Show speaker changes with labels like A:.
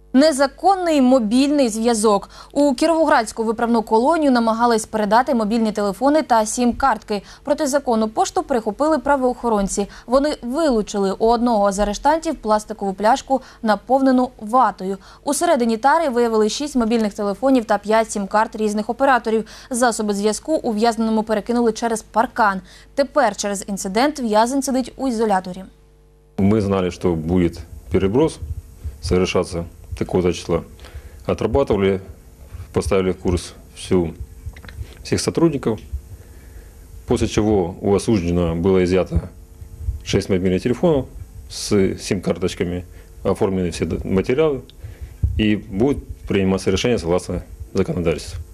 A: Незаконний мобільний зв'язок. У Кіровоградську виправну колонію намагались передати мобільні телефони та сім-картки. Протизаконну пошту прихопили правоохоронці. Вони вилучили у одного з арештантів пластикову пляшку, наповнену ватою. Усередині тари виявили 6 мобільних телефонів та 5 сім-карт різних операторів. Засоби зв'язку ув'язненому перекинули через паркан. Тепер через інцидент в'язень сидить у ізоляторі.
B: Ми знали, що буде переброс совершаться такого-то числа. Отрабатывали, поставили в курс всех сотрудников, после чего у осужденного было изъято 6 мобильных телефонов с сим-карточками, оформлены все материалы, и будет приниматься решение согласно законодательству.